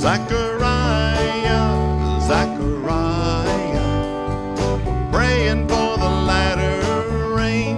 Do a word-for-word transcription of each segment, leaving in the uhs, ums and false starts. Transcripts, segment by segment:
Zechariah, Zechariah, praying for the latter rain.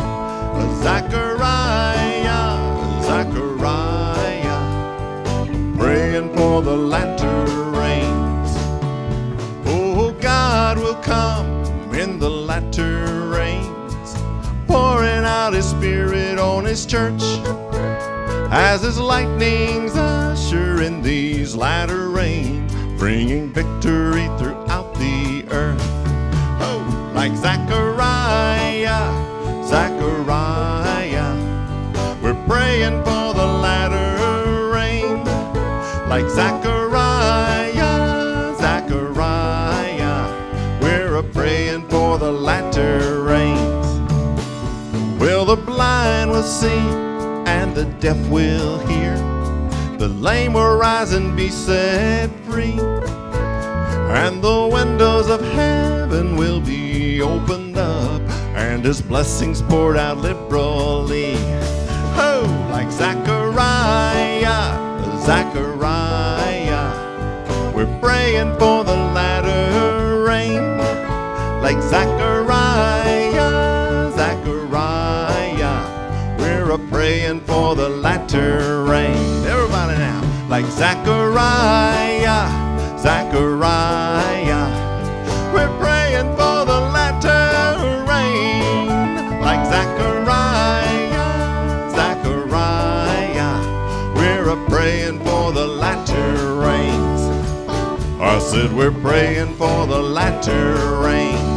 Zechariah, Zechariah, praying for the latter rains. Oh, God will come in the latter rains, pouring out His Spirit on His church, as His lightnings usher in these latter rains, bringing victory throughout the earth. Oh, like Zechariah, Zechariah, we're praying for the latter rain. Like Zechariah, Zechariah, we're a-praying for the latter rains. Well, the blind will see and the deaf will hear, the lame will rise and be set free, and the windows of heaven will be opened up, and His blessings poured out liberally. Oh, like Zechariah, Zechariah, we're praying for the latter rain. Like Zechariah, Zechariah, we're a-praying for the latter rain. Everybody now. Like Zechariah, Zechariah, we're praying for the latter rain. Like Zechariah, Zechariah, we're a-praying for the latter rains. I said we're praying for the latter rain.